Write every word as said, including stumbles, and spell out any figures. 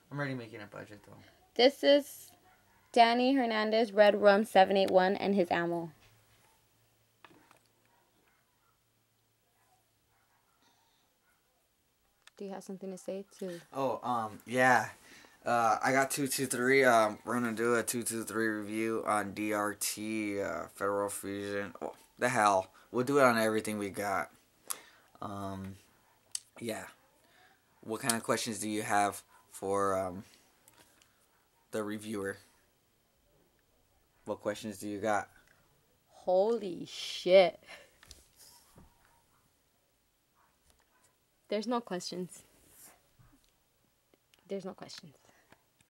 I'm already making a budget, though. This is Danny Hernandez, Red Rum seven eight one, and his ammo. Do you have something to say too? Oh, um, yeah. Uh, I got two two three. Um, we're gonna do a two two three review on D R T, uh, Federal Fusion. Oh, the hell. We'll do it on everything we got. Um, yeah. What kind of questions do you have for um, the reviewer? What questions do you got? Holy shit. There's no questions. There's no questions.